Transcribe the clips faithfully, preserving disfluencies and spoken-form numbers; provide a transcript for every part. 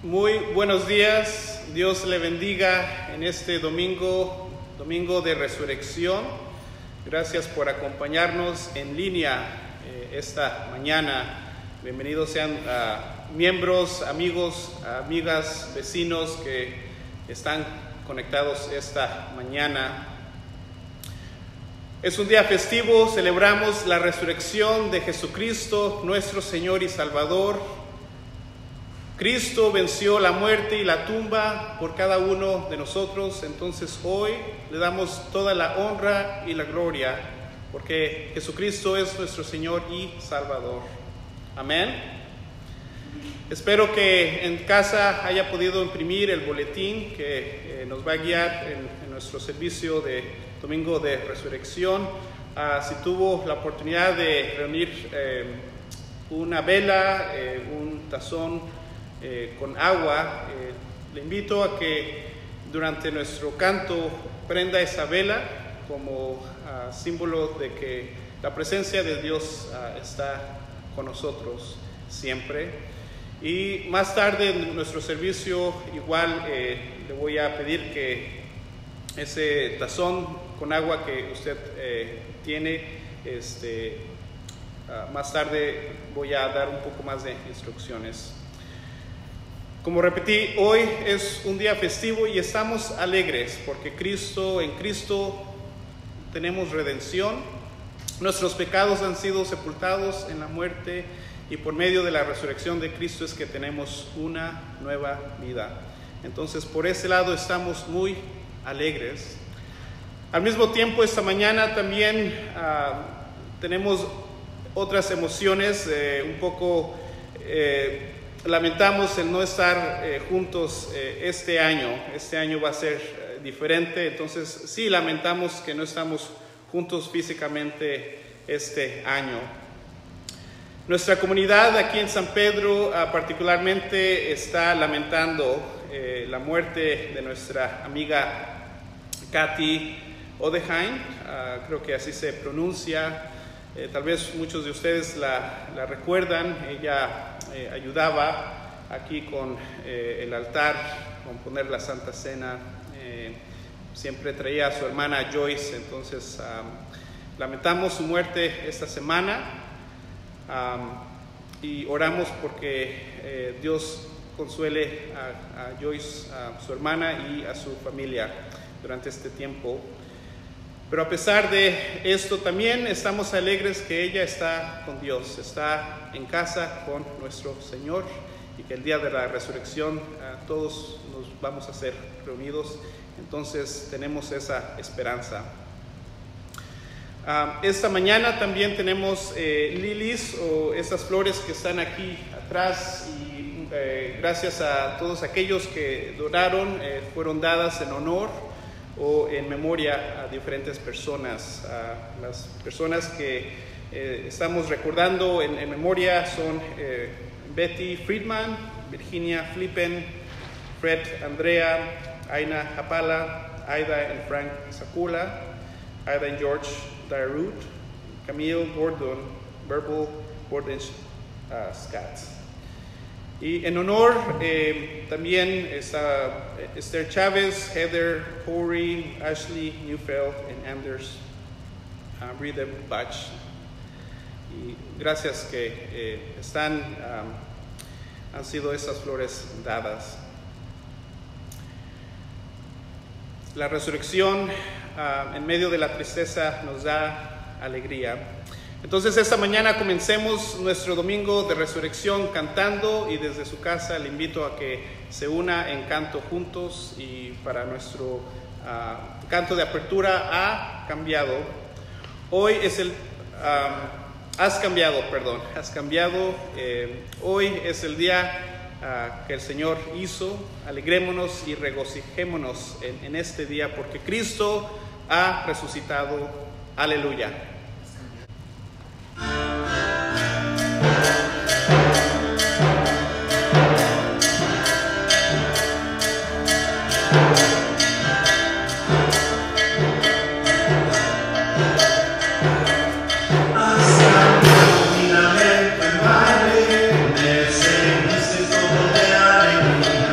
Muy buenos días, Dios le bendiga en este domingo, domingo de resurrección. Gracias por acompañarnos en línea eh, esta mañana. Bienvenidos sean uh, miembros, amigos, amigas, vecinos que están conectados esta mañana. Es un día festivo, celebramos la resurrección de Jesucristo, nuestro Señor y Salvador. Cristo venció la muerte y la tumba por cada uno de nosotros, entonces hoy le damos toda la honra y la gloria, porque Jesucristo es nuestro Señor y Salvador. Amén. Espero que en casa haya podido imprimir el boletín que eh, nos va a guiar en, en nuestro servicio de Domingo de Resurrección. Uh, si tuvo la oportunidad de reunir eh, una vela, eh, un tazón, Eh, con agua, eh, le invito a que durante nuestro canto prenda esa vela como uh, símbolo de que la presencia de Dios uh, está con nosotros siempre. Y más tarde en nuestro servicio igual eh, le voy a pedir que ese tazón con agua que usted eh, tiene, este, uh, más tarde voy a dar un poco más de instrucciones. Como repetí, hoy es un día festivo y estamos alegres porque Cristo, en Cristo tenemos redención. Nuestros pecados han sido sepultados en la muerte y por medio de la resurrección de Cristo es que tenemos una nueva vida. Entonces, por ese lado estamos muy alegres. Al mismo tiempo, esta mañana también uh, tenemos otras emociones, eh, un poco... Eh, Lamentamos el no estar eh, juntos eh, este año. Este año va a ser eh, diferente. Entonces, sí, lamentamos que no estamos juntos físicamente este año. Nuestra comunidad aquí en San Pedro uh, particularmente está lamentando eh, la muerte de nuestra amiga Kathy Odeheim. Uh, creo que así se pronuncia. Eh, tal vez muchos de ustedes la, la recuerdan. Ella eh, ayudaba aquí con eh, el altar, con poner la Santa Cena. Eh, siempre traía a su hermana Joyce. Entonces um, lamentamos su muerte esta semana um, y oramos porque eh, Dios consuele a, a Joyce, a su hermana y a su familia durante este tiempo. Pero a pesar de esto también estamos alegres que ella está con Dios, está en casa con nuestro Señor y que el día de la resurrección uh, todos nos vamos a ser reunidos. Entonces tenemos esa esperanza. Uh, esta mañana también tenemos eh, lilies o esas flores que están aquí atrás y eh, gracias a todos aquellos que donaron, eh, fueron dadas en honor o en memoria a diferentes personas. A las personas que eh, estamos recordando en, en memoria son eh, Betty Friedman, Virginia Flippen, Fred Andrea, Aina Japala, Aida y Frank Sakula, Aida y George Dairut, Camille Gordon, Verbal Gordon uh, Scott. Y en honor eh, también está Esther Chávez, Heather Horry, Ashley Neufeld y Anders uh, Rhythm Batch. Y gracias que eh, están, um, han sido esas flores dadas. La resurrección uh, en medio de la tristeza nos da alegría. Entonces esta mañana comencemos nuestro domingo de resurrección cantando y desde su casa le invito a que se una en canto juntos y para nuestro uh, canto de apertura ha cambiado. Hoy es el, um, has cambiado, perdón, has cambiado. Eh, hoy es el día uh, que el Señor hizo. Alegrémonos y regocijémonos en, en este día porque Cristo ha resucitado. Aleluya. Finalmente, Padre, me enseñaste todo de alegría.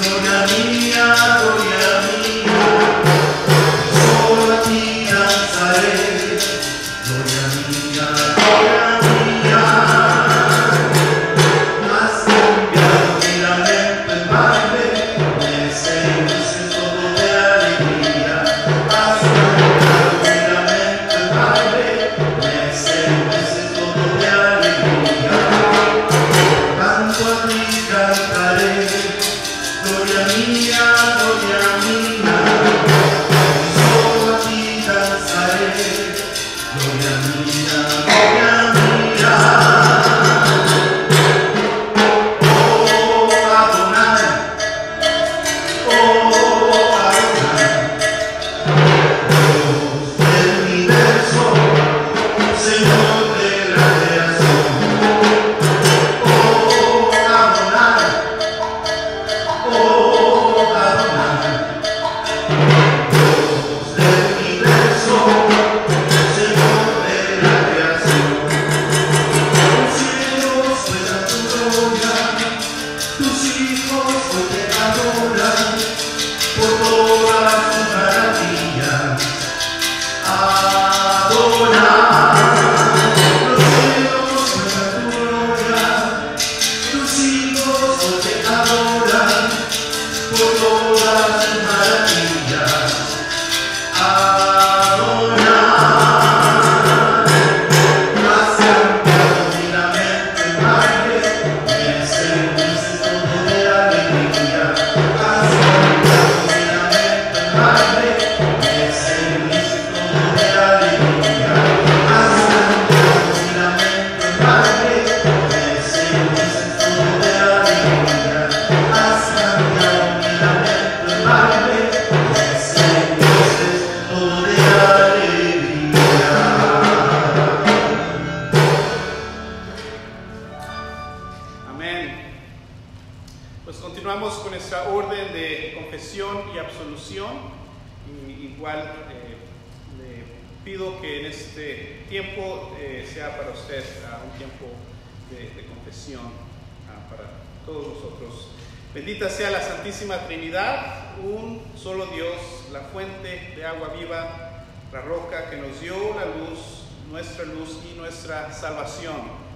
Bendita sea la Santísima Trinidad, un solo Dios, la fuente de agua viva, la roca que nos dio la luz, nuestra luz y nuestra salvación.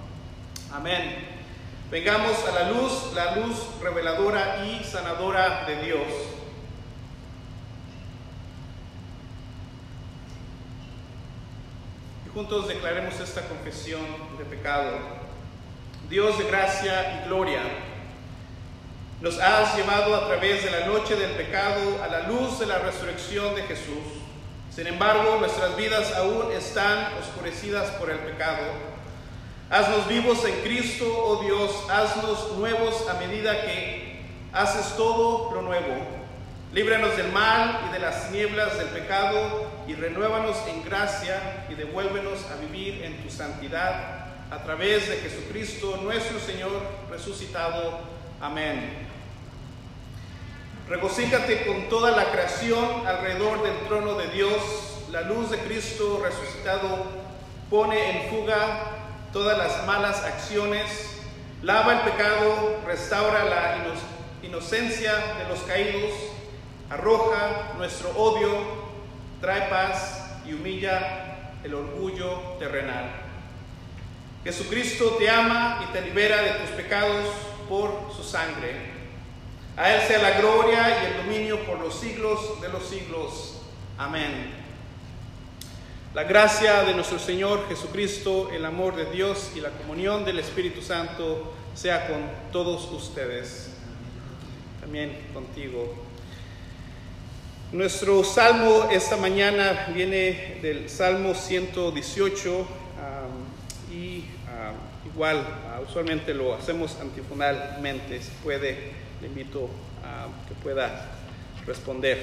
Amén. Vengamos a la luz, la luz reveladora y sanadora de Dios. Y juntos declaremos esta confesión de pecado. Dios de gracia y gloria, nos has llevado a través de la noche del pecado a la luz de la resurrección de Jesús. Sin embargo, nuestras vidas aún están oscurecidas por el pecado. Haznos vivos en Cristo, oh Dios, haznos nuevos a medida que haces todo lo nuevo. Líbranos del mal y de las nieblas del pecado y renuévanos en gracia y devuélvenos a vivir en tu santidad a través de Jesucristo nuestro Señor resucitado. Amén. Regocíjate con toda la creación alrededor del trono de Dios. La luz de Cristo resucitado pone en fuga todas las malas acciones, lava el pecado, restaura la ino inocencia de los caídos, arroja nuestro odio, trae paz y humilla el orgullo terrenal. Jesucristo te ama y te libera de tus pecados por su sangre. A Él sea la gloria y el dominio por los siglos de los siglos. Amén. La gracia de nuestro Señor Jesucristo, el amor de Dios y la comunión del Espíritu Santo sea con todos ustedes. También contigo. Nuestro salmo esta mañana viene del Salmo ciento dieciocho um, y um, igual, uh, usualmente lo hacemos antifonalmente. Si puede, le invito a que pueda responder.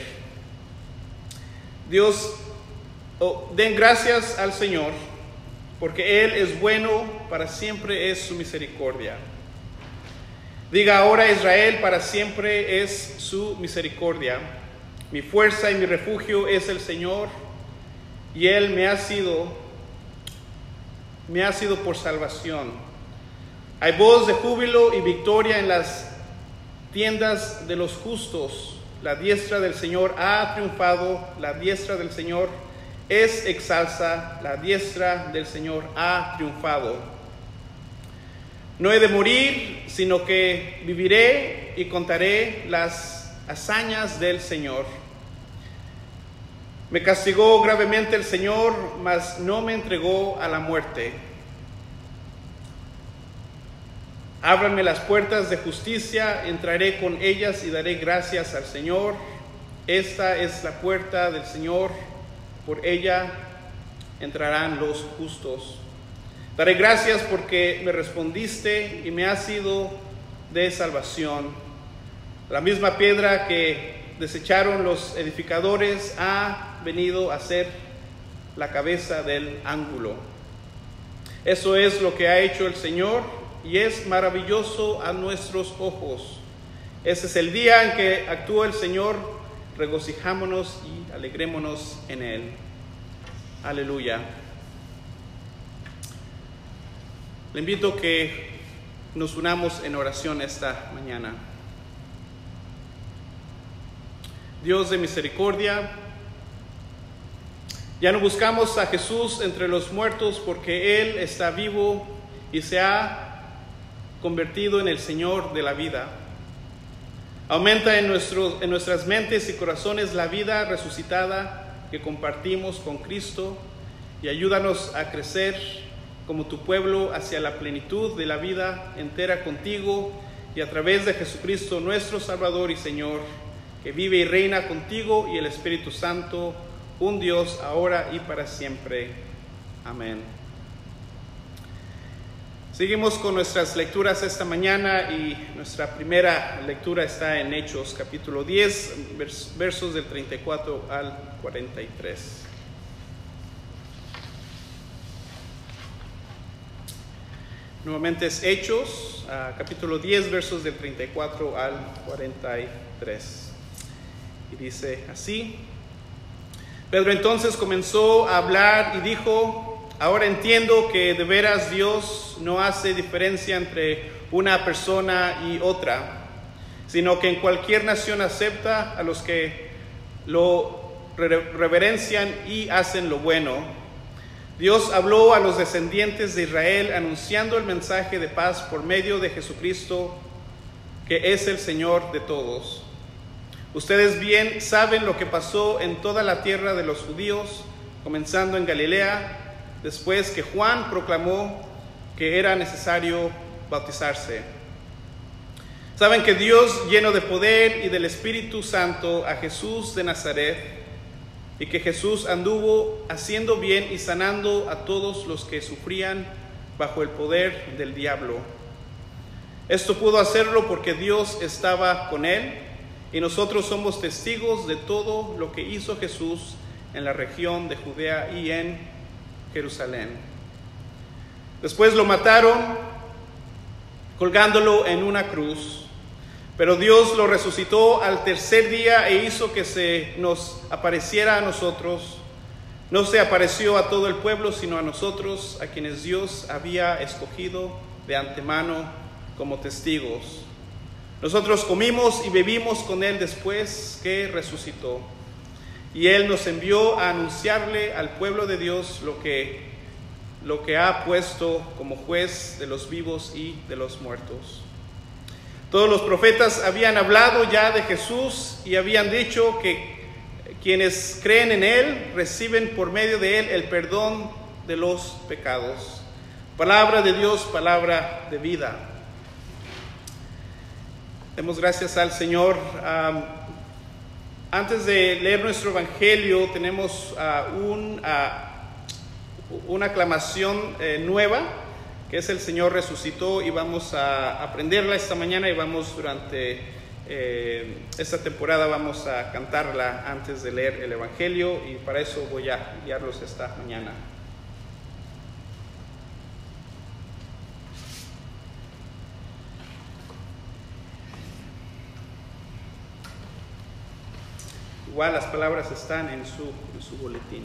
Dios, oh, den gracias al Señor, porque Él es bueno, para siempre es su misericordia. Diga ahora Israel, para siempre es su misericordia. Mi fuerza y mi refugio es el Señor, y Él me ha sido, me ha sido por salvación. Hay voz de júbilo y victoria en las tiendas de los justos. La diestra del Señor ha triunfado, la diestra del Señor es exalsa, la diestra del Señor ha triunfado. No he de morir, sino que viviré y contaré las hazañas del Señor. Me castigó gravemente el Señor, mas no me entregó a la muerte. Ábranme las puertas de justicia, entraré con ellas y daré gracias al Señor. Esta es la puerta del Señor, por ella entrarán los justos. Daré gracias porque me respondiste y me has sido de salvación. La misma piedra que desecharon los edificadores ha venido a ser la cabeza del ángulo. Eso es lo que ha hecho el Señor y es maravilloso a nuestros ojos. Ese es el día en que actúa el Señor. Regocijámonos y alegrémonos en Él. Aleluya. Le invito a que nos unamos en oración esta mañana. Dios de misericordia, ya no buscamos a Jesús entre los muertos porque Él está vivo y se ha convertido en el Señor de la vida. Aumenta en, nuestro, en nuestras mentes y corazones la vida resucitada que compartimos con Cristo y ayúdanos a crecer como tu pueblo hacia la plenitud de la vida entera contigo y a través de Jesucristo nuestro Salvador y Señor, que vive y reina contigo y el Espíritu Santo, un Dios ahora y para siempre. Amén. Seguimos con nuestras lecturas esta mañana y nuestra primera lectura está en Hechos capítulo diez, versos del treinta y cuatro al cuarenta y tres. Nuevamente es Hechos, uh, capítulo diez, versos del treinta y cuatro al cuarenta y tres. Y dice así: Pedro entonces comenzó a hablar y dijo: ahora entiendo que de veras Dios no hace diferencia entre una persona y otra, sino que en cualquier nación acepta a los que lo reverencian y hacen lo bueno. Dios habló a los descendientes de Israel anunciando el mensaje de paz por medio de Jesucristo, que es el Señor de todos. Ustedes bien saben lo que pasó en toda la tierra de los judíos, comenzando en Galilea, después que Juan proclamó que era necesario bautizarse. Saben que Dios llenó de poder y del Espíritu Santo a Jesús de Nazaret, y que Jesús anduvo haciendo bien y sanando a todos los que sufrían bajo el poder del diablo. Esto pudo hacerlo porque Dios estaba con él, y nosotros somos testigos de todo lo que hizo Jesús en la región de Judea y en Jerusalén. Después lo mataron colgándolo en una cruz, pero Dios lo resucitó al tercer día e hizo que se nos apareciera a nosotros. No se apareció a todo el pueblo, sino a nosotros, a quienes Dios había escogido de antemano como testigos. Nosotros comimos y bebimos con Él después que resucitó. Y Él nos envió a anunciarle al pueblo de Dios lo que, lo que ha puesto como juez de los vivos y de los muertos. Todos los profetas habían hablado ya de Jesús y habían dicho que quienes creen en Él reciben por medio de Él el perdón de los pecados. Palabra de Dios, palabra de vida. Demos gracias al Señor. Um, antes de leer nuestro Evangelio, tenemos uh, un, uh, una aclamación uh, nueva, que es el Señor resucitó, y vamos a aprenderla esta mañana y vamos durante eh, esta temporada vamos a cantarla antes de leer el Evangelio, y para eso voy a guiarlos esta mañana. Igual las palabras están en su, en su boletín.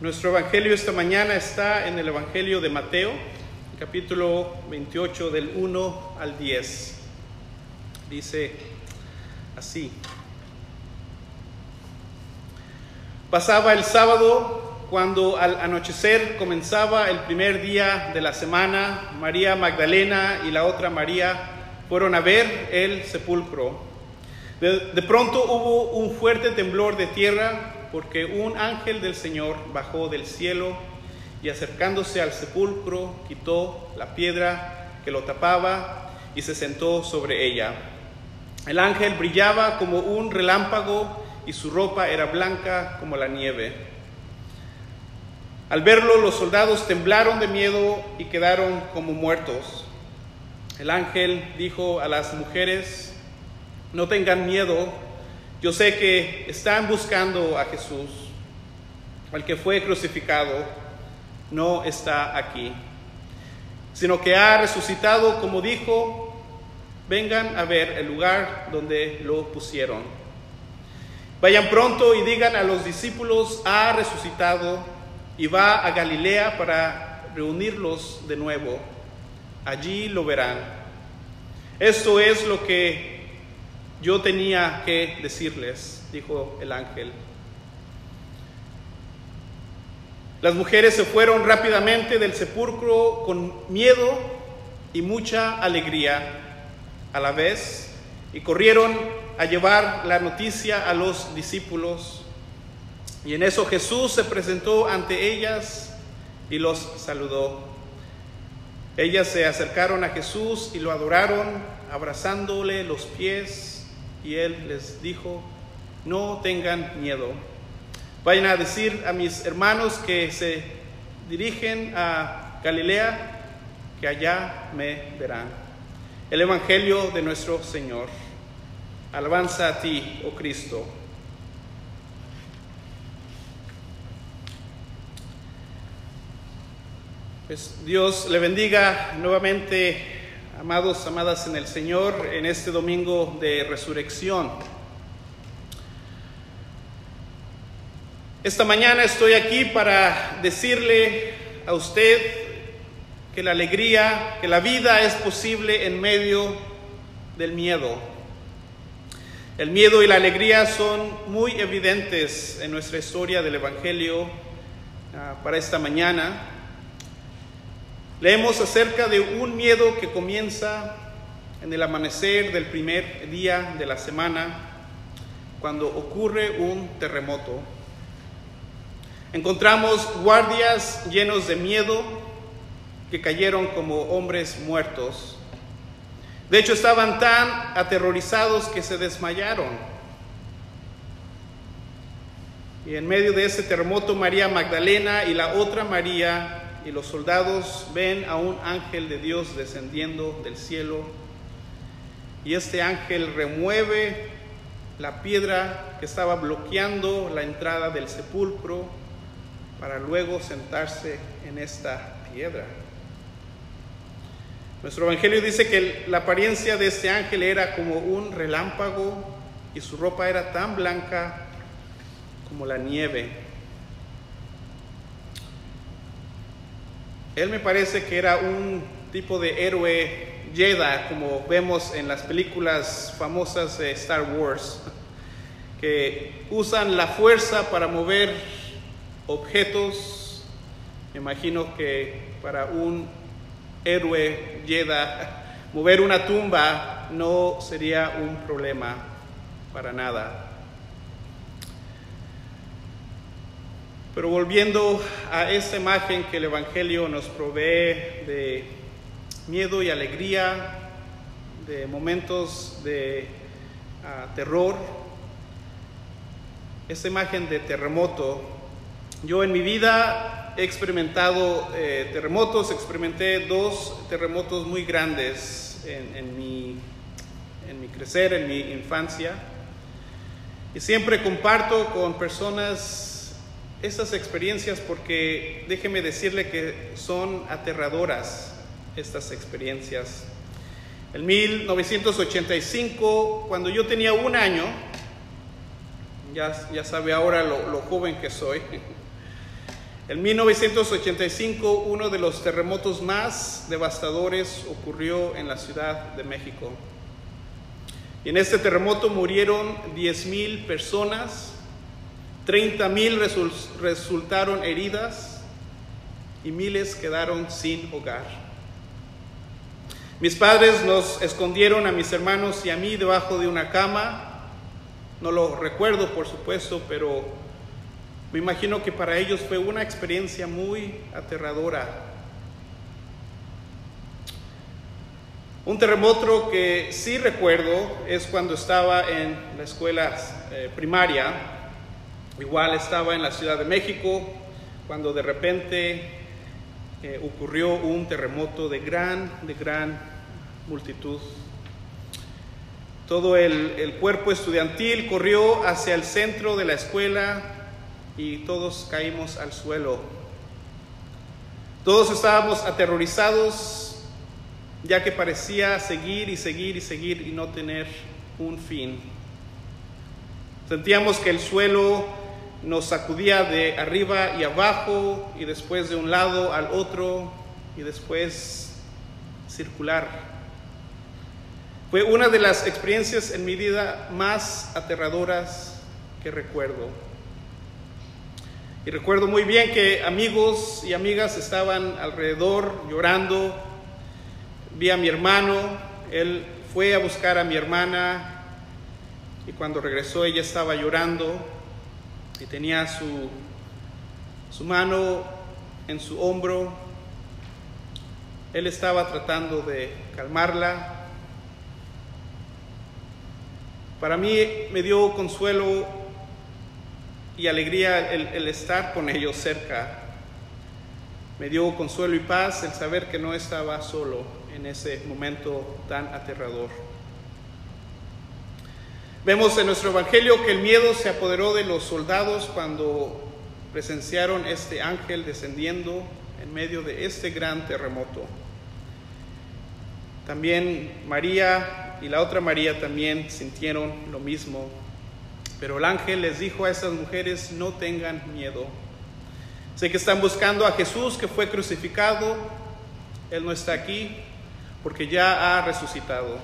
Nuestro evangelio esta mañana está en el evangelio de Mateo, capítulo veintiocho, del uno al diez. Dice así: Pasaba el sábado, cuando al anochecer comenzaba el primer día de la semana, María Magdalena y la otra María fueron a ver el sepulcro. De, de pronto hubo un fuerte temblor de tierra, porque un ángel del Señor bajó del cielo y, acercándose al sepulcro, quitó la piedra que lo tapaba y se sentó sobre ella. El ángel brillaba como un relámpago y su ropa era blanca como la nieve. Al verlo, los soldados temblaron de miedo y quedaron como muertos. El ángel dijo a las mujeres: no tengan miedo. Yo sé que están buscando a Jesús, al que fue crucificado. No está aquí, sino que ha resucitado como dijo. Vengan a ver el lugar donde lo pusieron. Vayan pronto y digan a los discípulos: ha resucitado y va a Galilea para reunirlos de nuevo. Allí lo verán. Esto es lo que yo tenía que decirles, dijo el ángel. Las mujeres se fueron rápidamente del sepulcro con miedo y mucha alegría a la vez, y corrieron a llevar la noticia a los discípulos. Y en eso Jesús se presentó ante ellas y los saludó. Ellas se acercaron a Jesús y lo adoraron, abrazándole los pies. Y él les dijo: no tengan miedo. Vayan a decir a mis hermanos que se dirigen a Galilea, que allá me verán. El evangelio de nuestro Señor. Alabanza a ti, oh Cristo. Pues Dios le bendiga nuevamente, amados, amadas en el Señor, en este domingo de resurrección. Esta mañana estoy aquí para decirle a usted que la alegría, que la vida es posible en medio del miedo. El miedo y la alegría son muy evidentes en nuestra historia del Evangelio. Uh, para esta mañana leemos acerca de un miedo que comienza en el amanecer del primer día de la semana, cuando ocurre un terremoto. Encontramos guardias llenos de miedo que cayeron como hombres muertos. De hecho, estaban tan aterrorizados que se desmayaron. Y en medio de ese terremoto, María Magdalena y la otra María y los soldados ven a un ángel de Dios descendiendo del cielo, y este ángel remueve la piedra que estaba bloqueando la entrada del sepulcro para luego sentarse en esta piedra. Nuestro evangelio dice que la apariencia de este ángel era como un relámpago y su ropa era tan blanca como la nieve. Él me parece que era un tipo de héroe Jedi, como vemos en las películas famosas de Star Wars, que usan la fuerza para mover objetos. Me imagino que para un héroe Jedi, mover una tumba no sería un problema para nada. Pero volviendo a esta imagen que el Evangelio nos provee de miedo y alegría, de momentos de uh, terror, esta imagen de terremoto. Yo en mi vida he experimentado eh, terremotos, experimenté dos terremotos muy grandes en, en, mi, en mi crecer, en mi infancia, y siempre comparto con personas estas experiencias porque déjeme decirle que son aterradoras estas experiencias. En mil novecientos ochenta y cinco, cuando yo tenía un año, ya, ya sabe ahora lo, lo joven que soy, En mil novecientos ochenta y cinco, uno de los terremotos más devastadores ocurrió en la Ciudad de México. Y en este terremoto murieron diez mil personas, treinta mil resul- resultaron heridas y miles quedaron sin hogar. Mis padres nos escondieron a mis hermanos y a mí debajo de una cama. No lo recuerdo, por supuesto, pero me imagino que para ellos fue una experiencia muy aterradora. Un terremoto que sí recuerdo es cuando estaba en la escuela eh, primaria. Igual estaba en la Ciudad de México, cuando de repente eh, ocurrió un terremoto de gran, de gran multitud. Todo el, el cuerpo estudiantil corrió hacia el centro de la escuela y todos caímos al suelo. Todos estábamos aterrorizados, ya que parecía seguir y seguir y seguir y no tener un fin. Sentíamos que el suelo nos sacudía de arriba y abajo, y después de un lado al otro, y después circular. Fue una de las experiencias en mi vida más aterradoras que recuerdo. Y recuerdo muy bien que amigos y amigas estaban alrededor llorando. Vi a mi hermano, él fue a buscar a mi hermana y cuando regresó ella estaba llorando y tenía su, su mano en su hombro. Él estaba tratando de calmarla. Para mí me dio consuelo y alegría el, el estar con ellos cerca. Me dio consuelo y paz el saber que no estaba solo en ese momento tan aterrador. Vemos en nuestro evangelio que el miedo se apoderó de los soldados cuando presenciaron este ángel descendiendo en medio de este gran terremoto. También María y la otra María también sintieron lo mismo, pero el ángel les dijo a estas mujeres: no tengan miedo. Sé que están buscando a Jesús que fue crucificado. Él no está aquí porque ya ha resucitado.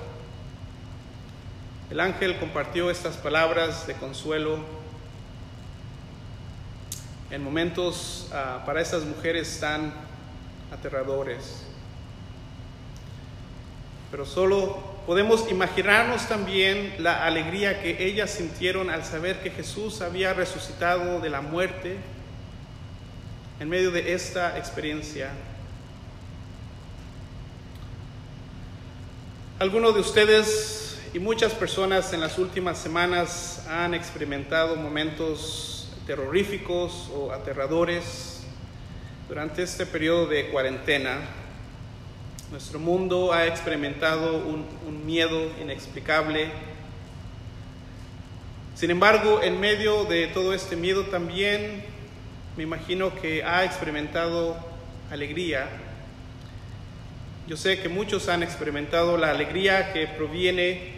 El ángel compartió estas palabras de consuelo en momentos uh, para estas mujeres tan aterradores. Pero solo podemos imaginarnos también la alegría que ellas sintieron al saber que Jesús había resucitado de la muerte en medio de esta experiencia. Algunos de ustedes y muchas personas en las últimas semanas han experimentado momentos terroríficos o aterradores durante este periodo de cuarentena. Nuestro mundo ha experimentado un, un miedo inexplicable. Sin embargo, en medio de todo este miedo también me imagino que ha experimentado alegría. Yo sé que muchos han experimentado la alegría que proviene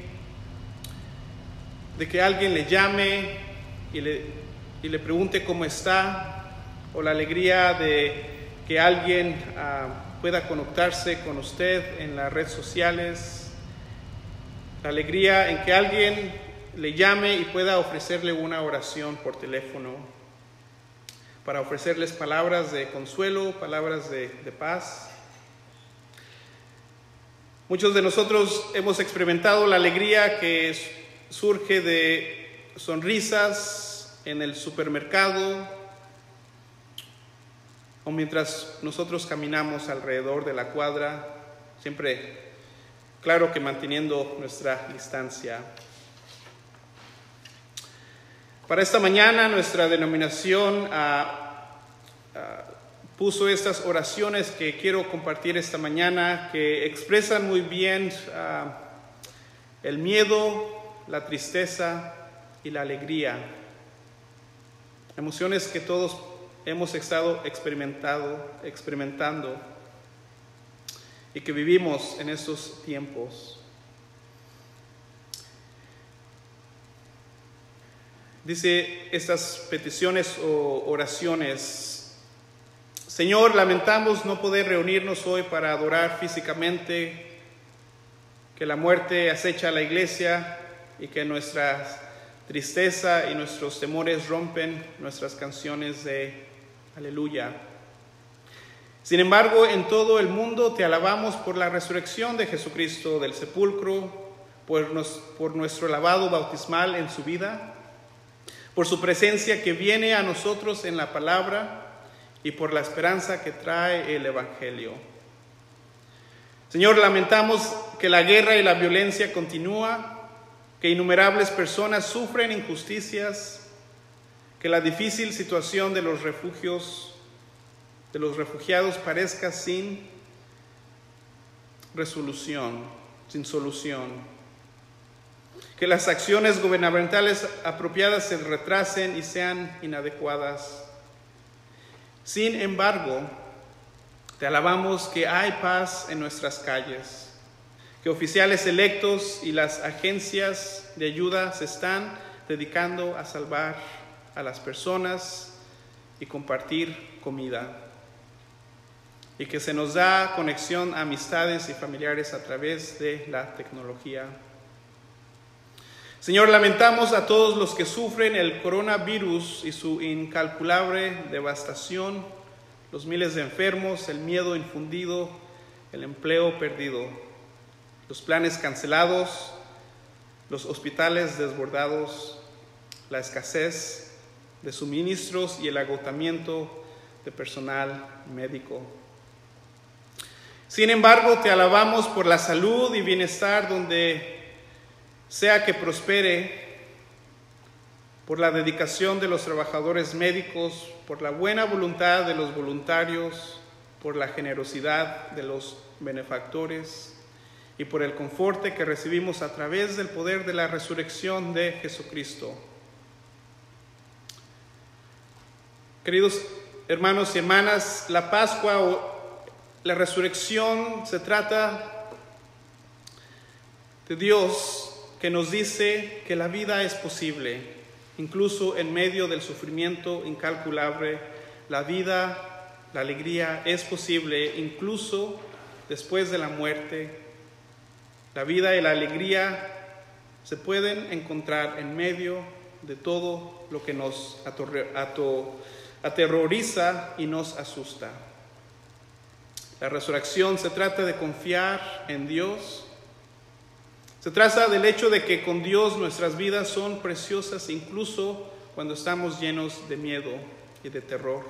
de que alguien le llame y le, y le pregunte cómo está, o la alegría de que alguien uh, pueda conectarse con usted en las redes sociales, la alegría en que alguien le llame y pueda ofrecerle una oración por teléfono, para ofrecerles palabras de consuelo, palabras de, de paz. Muchos de nosotros hemos experimentado la alegría que surge de sonrisas en el supermercado o mientras nosotros caminamos alrededor de la cuadra, siempre, claro que manteniendo nuestra distancia. Para esta mañana nuestra denominación uh, uh, puso estas oraciones que quiero compartir esta mañana, que expresan muy bien uh, el miedo, la tristeza y la alegría. Emociones que todos hemos estado experimentado, experimentando y que vivimos en estos tiempos. Dice estas peticiones o oraciones: Señor, lamentamos no poder reunirnos hoy para adorar físicamente, que la muerte acecha a la iglesia y que nuestra tristeza y nuestros temores rompen nuestras canciones de aleluya. Sin embargo, en todo el mundo te alabamos por la resurrección de Jesucristo del sepulcro, por, nos, por nuestro lavado bautismal en su vida, por su presencia que viene a nosotros en la palabra y por la esperanza que trae el Evangelio. Señor, lamentamos que la guerra y la violencia continúa, que innumerables personas sufren injusticias, que la difícil situación de los refugios de los refugiados parezca sin resolución, sin solución. Que las acciones gubernamentales apropiadas se retrasen y sean inadecuadas. Sin embargo, te alabamos que hay paz en nuestras calles, que oficiales electos y las agencias de ayuda se están dedicando a salvar a las personas y compartir comida, y que se nos da conexión a amistades y familiares a través de la tecnología. Señor, lamentamos a todos los que sufren el coronavirus y su incalculable devastación, los miles de enfermos, el miedo infundido, el empleo perdido, los planes cancelados, los hospitales desbordados, la escasez de suministros y el agotamiento de personal médico. Sin embargo, te alabamos por la salud y bienestar donde sea que prospere, por la dedicación de los trabajadores médicos, por la buena voluntad de los voluntarios, por la generosidad de los benefactores y por el confort que recibimos a través del poder de la resurrección de Jesucristo. Queridos hermanos y hermanas, la Pascua o la resurrección se trata de Dios que nos dice que la vida es posible, incluso en medio del sufrimiento incalculable. La vida, la alegría es posible, incluso después de la muerte. La vida y la alegría se pueden encontrar en medio de todo lo que nos aterroriza y nos asusta. La resurrección se trata de confiar en Dios. Se trata del hecho de que con Dios nuestras vidas son preciosas incluso cuando estamos llenos de miedo y de terror.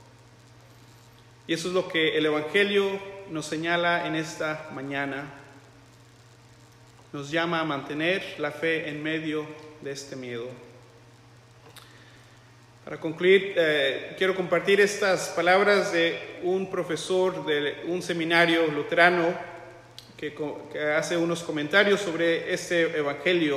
Y eso es lo que el Evangelio nos señala en esta mañana. Nos llama a mantener la fe en medio de este miedo. Para concluir, eh, quiero compartir estas palabras de un profesor de un seminario luterano que, que hace unos comentarios sobre este evangelio.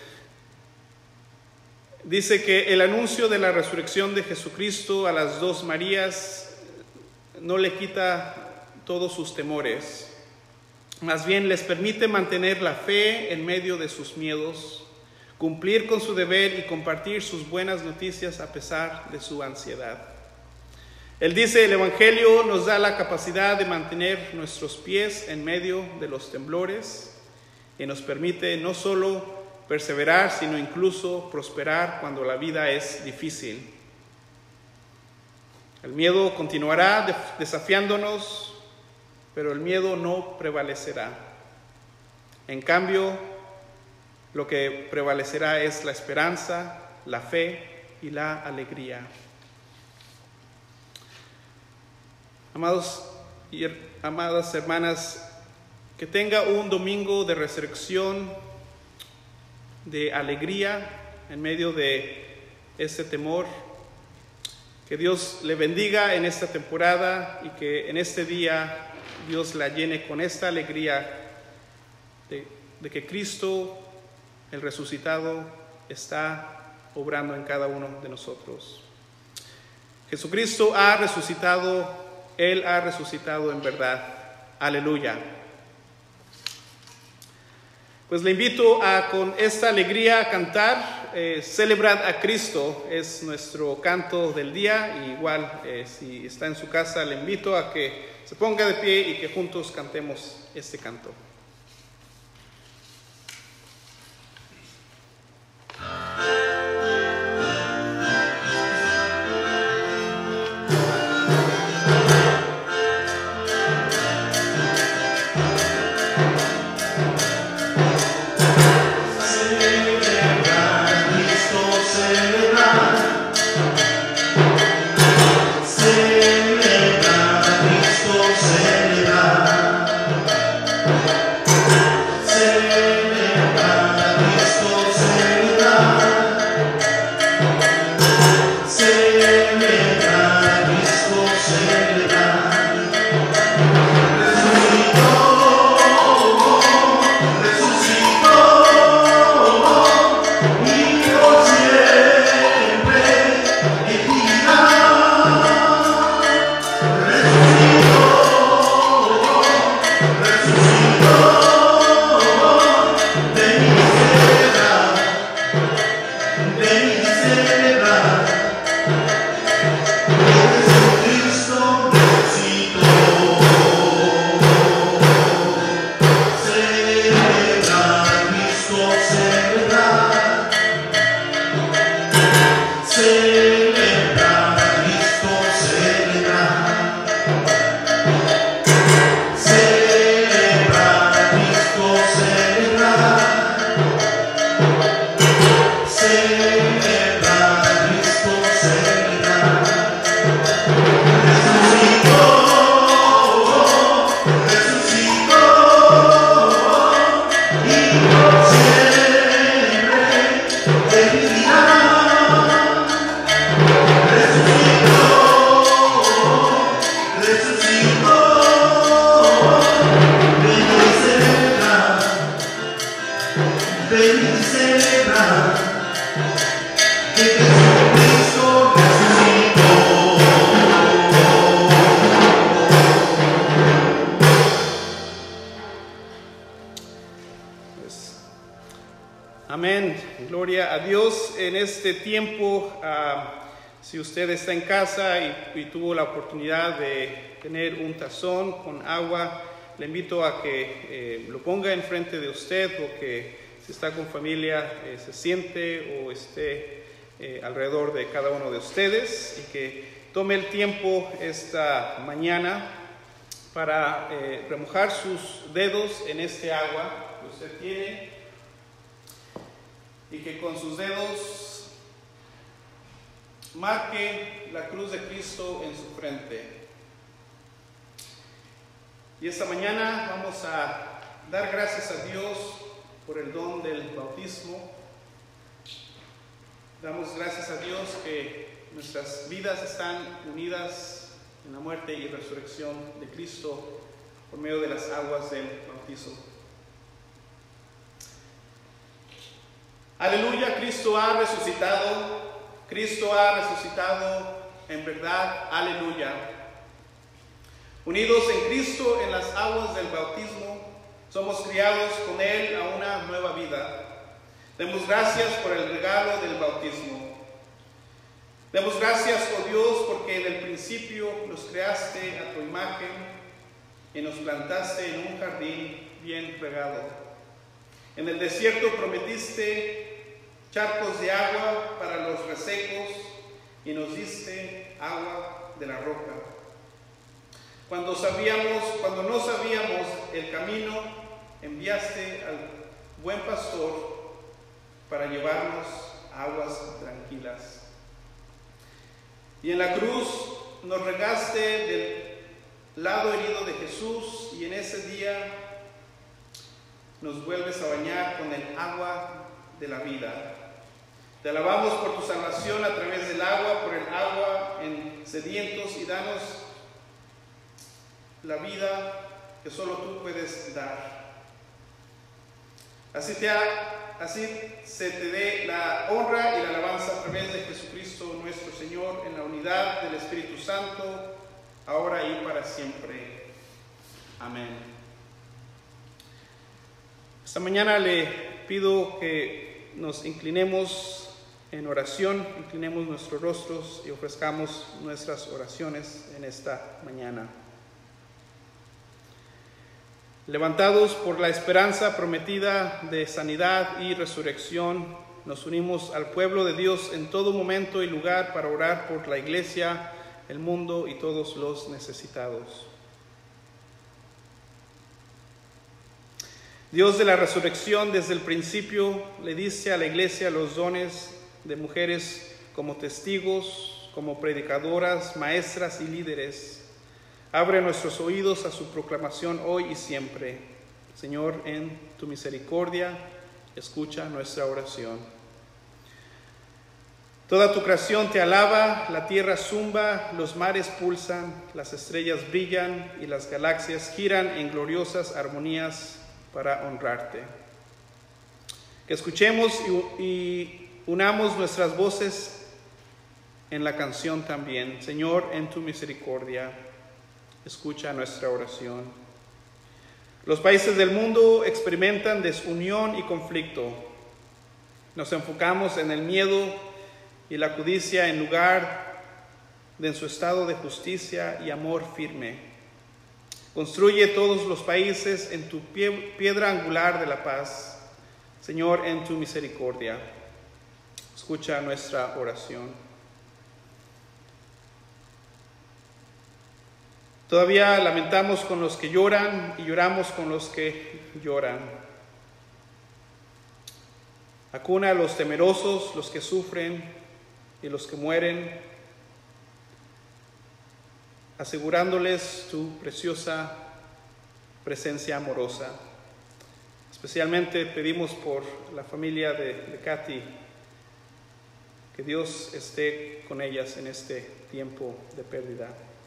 Dice que el anuncio de la resurrección de Jesucristo a las dos Marías no le quita todos sus temores, más bien les permite mantener la fe en medio de sus miedos, cumplir con su deber y compartir sus buenas noticias a pesar de su ansiedad. Él dice, el Evangelio nos da la capacidad de mantener nuestros pies en medio de los temblores y nos permite no solo perseverar, sino incluso prosperar cuando la vida es difícil. El miedo continuará desafiándonos, pero el miedo no prevalecerá. En cambio, lo que prevalecerá es la esperanza, la fe y la alegría. Amados y amadas hermanas, que tenga un domingo de resurrección, de alegría en medio de este temor. Que Dios le bendiga en esta temporada y que en este día Dios la llene con esta alegría de, de que Cristo, el resucitado, está obrando en cada uno de nosotros. Jesucristo ha resucitado, Él ha resucitado en verdad. Aleluya. Pues le invito a con esta alegría a cantar, eh, Celebrad a Cristo, es nuestro canto del día. Y igual eh, si está en su casa le invito a que se ponga de pie y que juntos cantemos este canto. Amén, gloria a Dios. En este tiempo, uh, si usted está en casa y, y tuvo la oportunidad de tener un tazón con agua, le invito a que eh, lo ponga enfrente de usted, o que si está con familia eh, se siente o esté eh, alrededor de cada uno de ustedes, y que tome el tiempo esta mañana para eh, remojar sus dedos en este agua que usted tiene, y que con sus dedos marque la cruz de Cristo en su frente. Y esta mañana vamos a dar gracias a Dios por el don del bautismo. Damos gracias a Dios que nuestras vidas están unidas en la muerte y resurrección de Cristo por medio de las aguas del bautismo. Aleluya, Cristo ha resucitado, Cristo ha resucitado en verdad, aleluya. Unidos en Cristo en las aguas del bautismo, somos criados con Él a una nueva vida. Demos gracias por el regalo del bautismo. Demos gracias, oh Dios, porque en el principio nos creaste a tu imagen y nos plantaste en un jardín bien regado. En el desierto prometiste charcos de agua para los resecos y nos diste agua de la roca. Cuando sabíamos, cuando no sabíamos el camino, enviaste al buen pastor para llevarnos a aguas tranquilas. Y en la cruz nos regaste del lado herido de Jesús, y en ese día nos vuelves a bañar con el agua de la vida. Te alabamos por tu salvación a través del agua, por el agua en sedientos, y danos la vida que solo tú puedes dar. Así, te ha, así se te dé la honra y la alabanza a través de Jesucristo nuestro Señor, en la unidad del Espíritu Santo, ahora y para siempre. Amén. Esta mañana le pido que nos inclinemos en oración, inclinemos nuestros rostros y ofrezcamos nuestras oraciones en esta mañana. Levantados por la esperanza prometida de sanidad y resurrección, nos unimos al pueblo de Dios en todo momento y lugar para orar por la iglesia, el mundo y todos los necesitados. Dios de la resurrección desde el principio le dice a la iglesia los dones de mujeres como testigos, como predicadoras, maestras y líderes. Abre nuestros oídos a su proclamación hoy y siempre. Señor, en tu misericordia, escucha nuestra oración. Toda tu creación te alaba, la tierra zumba, los mares pulsan, las estrellas brillan y las galaxias giran en gloriosas armonías para honrarte. Que escuchemos y, y unamos nuestras voces en la canción también. Señor, en tu misericordia, escucha nuestra oración. Los países del mundo experimentan desunión y conflicto. Nos enfocamos en el miedo y la codicia en lugar de en su estado de justicia y amor firme. Construye todos los países en tu pie, piedra angular de la paz. Señor, en tu misericordia, escucha nuestra oración. Todavía lamentamos con los que lloran y lloramos con los que lloran. Acuna a los temerosos, los que sufren y los que mueren, asegurándoles tu preciosa presencia amorosa. Especialmente pedimos por la familia de, de Katy, que Dios esté con ellas en este tiempo de pérdida.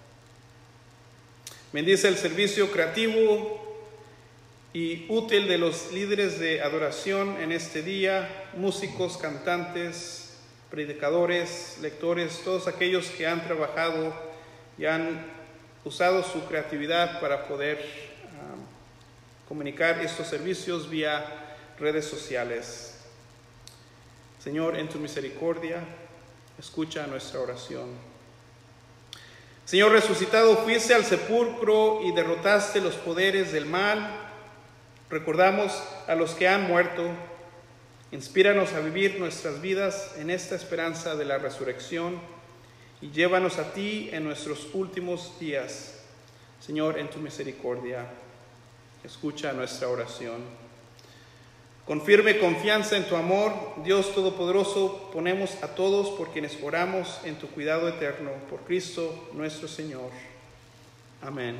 Bendice el servicio creativo y útil de los líderes de adoración en este día, músicos, cantantes, predicadores, lectores, todos aquellos que han trabajado y han usado su creatividad para poder um, comunicar estos servicios vía redes sociales. Señor, en tu misericordia, escucha nuestra oración. Señor resucitado, fuiste al sepulcro y derrotaste los poderes del mal. Recordamos a los que han muerto. Inspíranos a vivir nuestras vidas en esta esperanza de la resurrección y llévanos a ti en nuestros últimos días. Señor, en tu misericordia, escucha nuestra oración. Con firme confianza en tu amor, Dios Todopoderoso, ponemos a todos por quienes oramos en tu cuidado eterno, por Cristo nuestro Señor. Amén.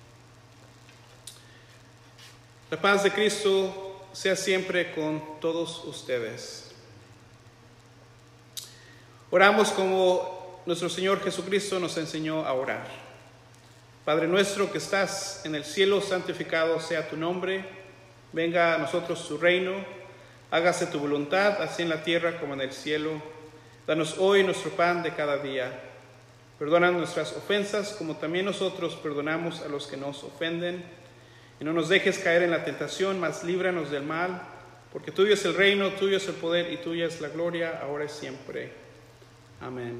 La paz de Cristo sea siempre con todos ustedes. Oramos como nuestro Señor Jesucristo nos enseñó a orar. Padre nuestro que estás en el cielo, santificado sea tu nombre. Venga a nosotros tu reino. Hágase tu voluntad, así en la tierra como en el cielo. Danos hoy nuestro pan de cada día. Perdona nuestras ofensas, como también nosotros perdonamos a los que nos ofenden. Y no nos dejes caer en la tentación, mas líbranos del mal. Porque tuyo es el reino, tuyo es el poder y tuya es la gloria, ahora y siempre. Amén.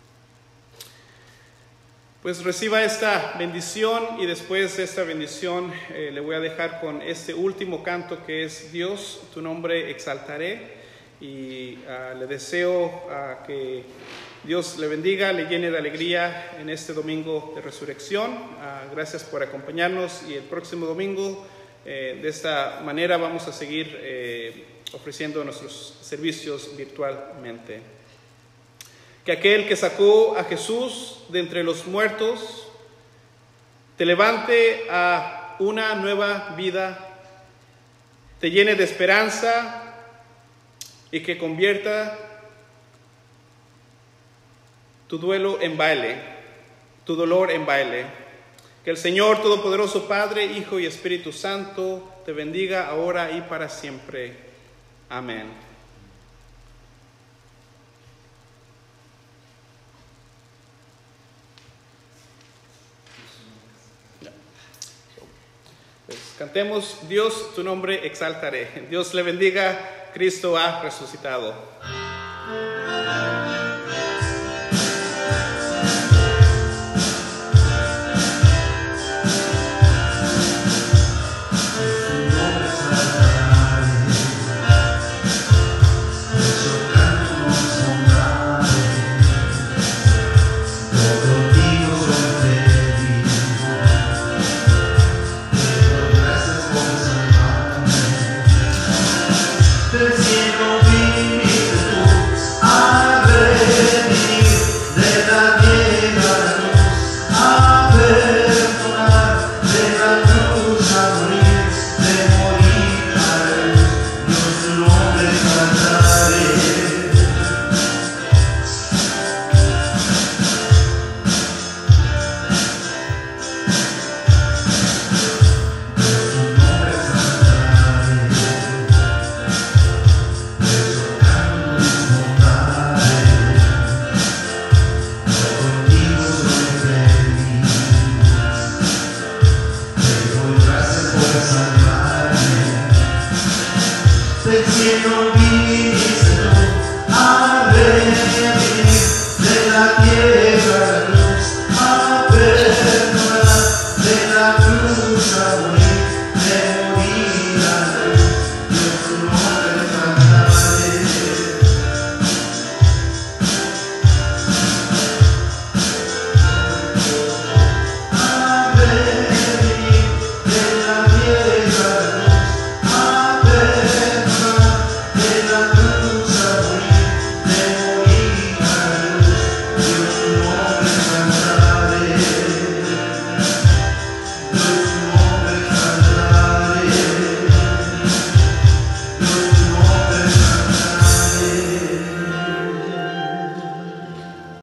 Pues reciba esta bendición y después de esta bendición eh, le voy a dejar con este último canto que es Dios, tu nombre exaltaré, y uh, le deseo uh, que Dios le bendiga, le llene de alegría en este domingo de resurrección. Uh, gracias por acompañarnos y el próximo domingo eh, de esta manera vamos a seguir eh, ofreciendo nuestros servicios virtualmente. Que aquel que sacó a Jesús de entre los muertos te levante a una nueva vida, te llene de esperanza y que convierta tu duelo en baile, tu dolor en baile. Que el Señor Todopoderoso, Padre, Hijo y Espíritu Santo, te bendiga ahora y para siempre. Amén. Pues, Cantemos, Dios, tu nombre exaltaré. Dios le bendiga, Cristo ha resucitado.